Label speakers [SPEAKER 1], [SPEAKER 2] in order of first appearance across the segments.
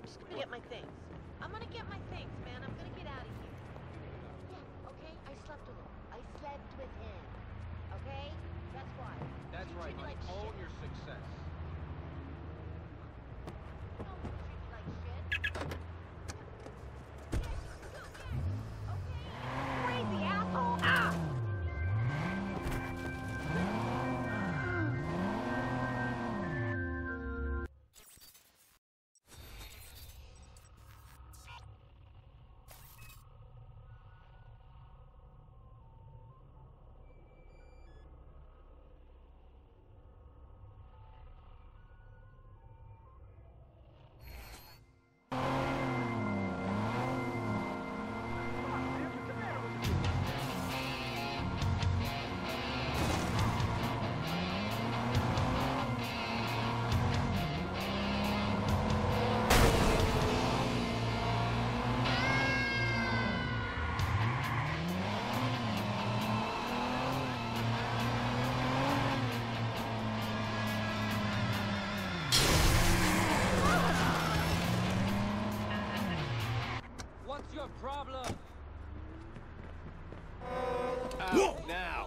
[SPEAKER 1] Get my things. I'm gonna get my things, man. I'm gonna get out of here. Yeah, okay? I slept with him. I slept with him. Okay? That's why.
[SPEAKER 2] That's right, honey.
[SPEAKER 1] Like
[SPEAKER 2] Own
[SPEAKER 1] shit.
[SPEAKER 2] your success.
[SPEAKER 1] No, you treat me like shit. Yeah, okay? Crazy asshole! Ah!
[SPEAKER 2] What's your problem? Out now!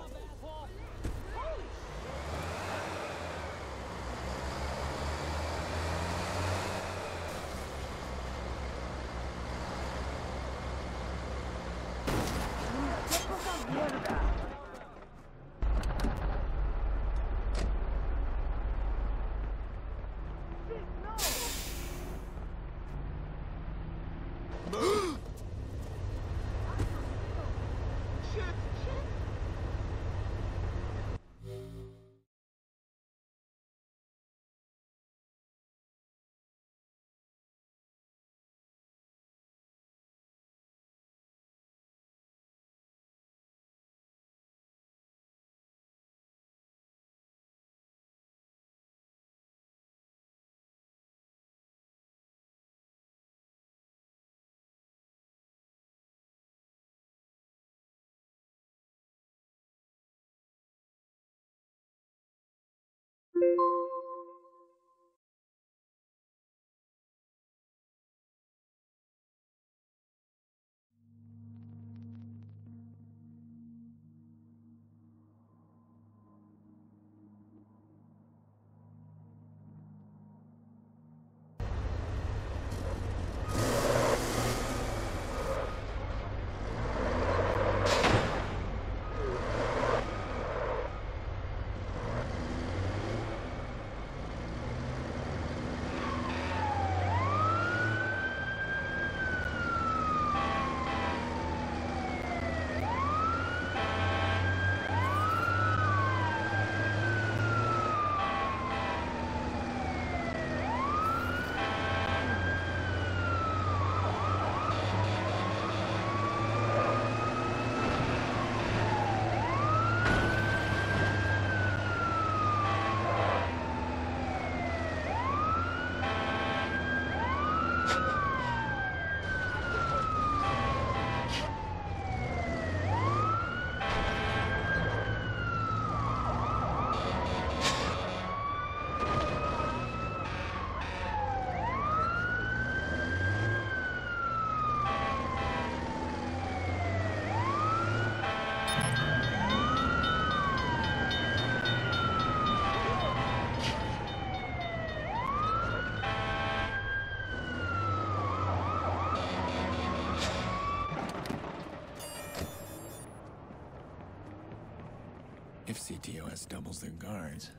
[SPEAKER 3] If cTOS doubles their guards,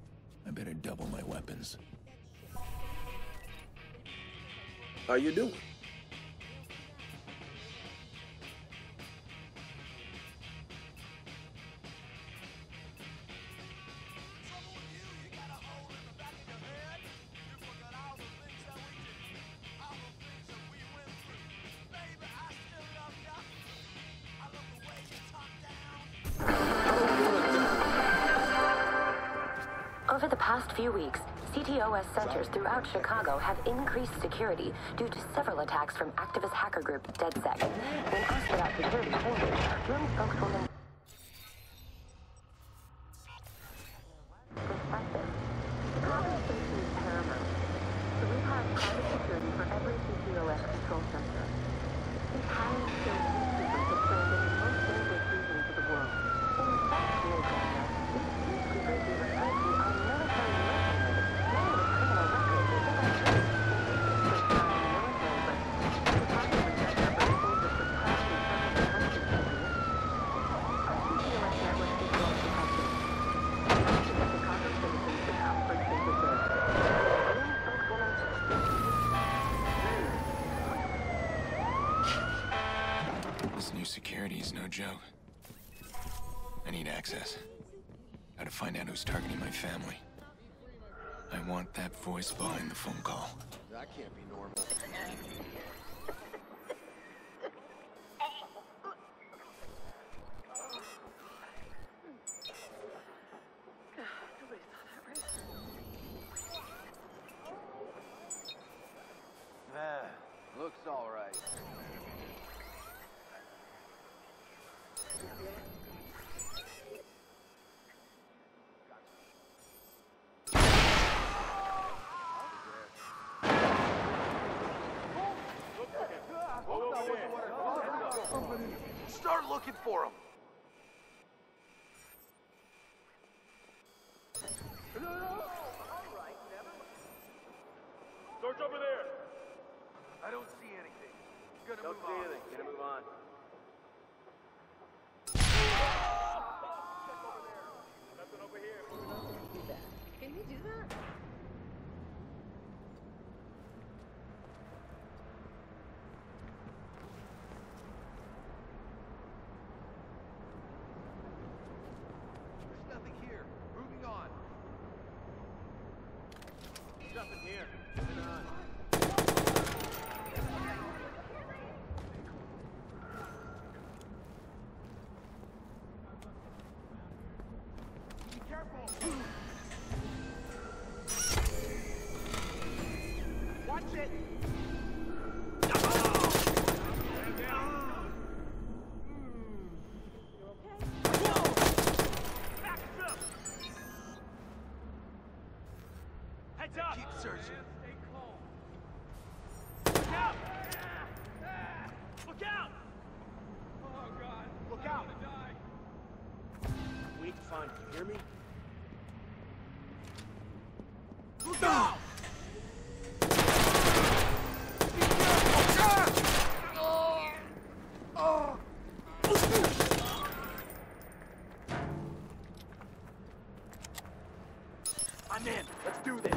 [SPEAKER 3] I better double my weapons.
[SPEAKER 4] How you doing?
[SPEAKER 5] Over the past few weeks, cTOS centers throughout Chicago have increased security due to several attacks from activist hacker group DedSec. When asked about security changes, one spokeswoman despite this, Chicago safety is paramount. So we have private security for every
[SPEAKER 3] is no joke. I need access. Gotta find out who's targeting my family. I want that voice behind the phone call.
[SPEAKER 2] That can't be normal. Looks all right.
[SPEAKER 4] Start looking for him.
[SPEAKER 6] Search over there.
[SPEAKER 4] I don't see anything. Gonna
[SPEAKER 2] Don't
[SPEAKER 4] move
[SPEAKER 2] see
[SPEAKER 4] on.
[SPEAKER 2] anything. Gonna move on.
[SPEAKER 6] Nothing over here.
[SPEAKER 1] Can you do that?
[SPEAKER 4] There's nothing here. Moving on.
[SPEAKER 2] Nothing here. Moving on.
[SPEAKER 4] Be careful. Watch it.
[SPEAKER 6] Heads up.
[SPEAKER 4] Keep searching.
[SPEAKER 6] Stay calm. Look out! Look out! Oh God!
[SPEAKER 4] Look
[SPEAKER 6] I'm
[SPEAKER 4] out.
[SPEAKER 6] gonna die.
[SPEAKER 2] Wait, fine. You hear me?
[SPEAKER 4] Look out!
[SPEAKER 2] I'm in. Let's do this.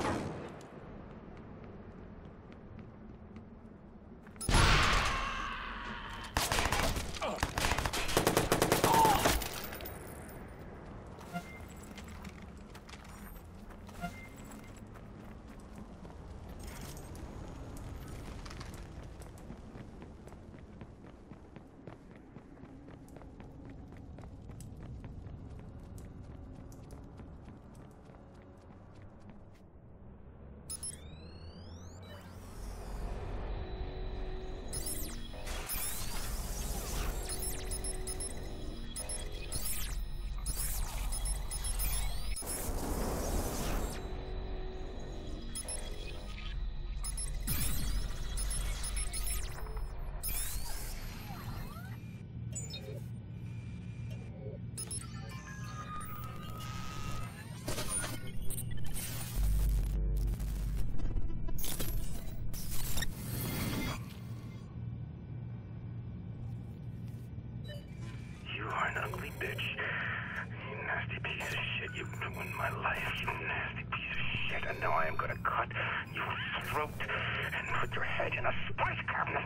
[SPEAKER 7] You are an ugly bitch. You nasty piece of shit. You've ruined my life, you nasty piece of shit. And now I am gonna cut your throat and put your head in a spice cabinet.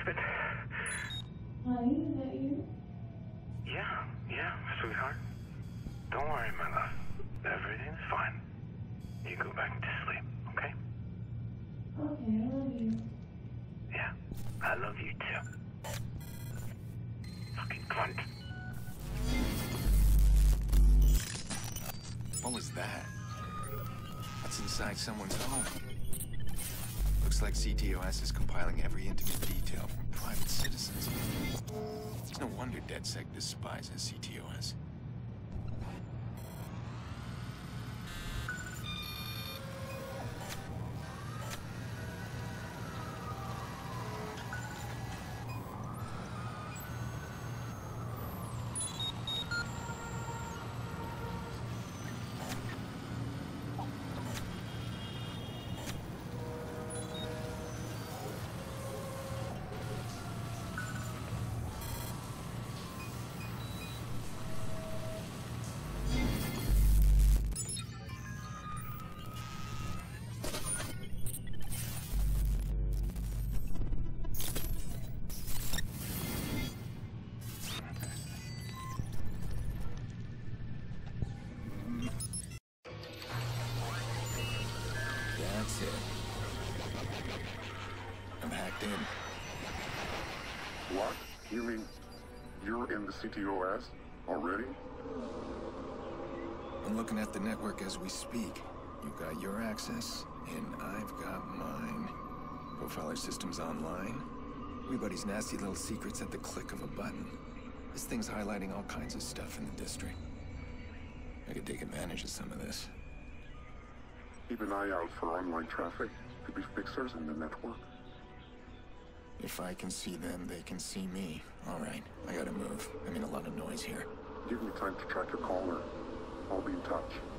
[SPEAKER 8] Honey, is that you?
[SPEAKER 7] Yeah, sweetheart. Don't worry, my love. Everything's fine. You go back to sleep, okay?
[SPEAKER 8] Okay, I love you.
[SPEAKER 7] Yeah, I love you too. Fucking cunt.
[SPEAKER 3] What was that? What's inside someone's home? Looks like cTOS is compiling every intimate detail from private citizens. It's no wonder DedSec despises cTOS. That's it. I'm hacked in.
[SPEAKER 9] What? You mean you're in the cTOS already?
[SPEAKER 3] I'm looking at the network as we speak. You've got your access, and I've got mine. Profiler system's online. Everybody's nasty little secrets at the click of a button. This thing's highlighting all kinds of stuff in the district. I could take advantage of some of this.
[SPEAKER 9] Keep an eye out for online traffic. Could be fixers in the network.
[SPEAKER 3] If I can see them, they can see me. All right, I gotta move. I mean, a lot of noise here.
[SPEAKER 9] Give me time to track your caller. I'll be in touch.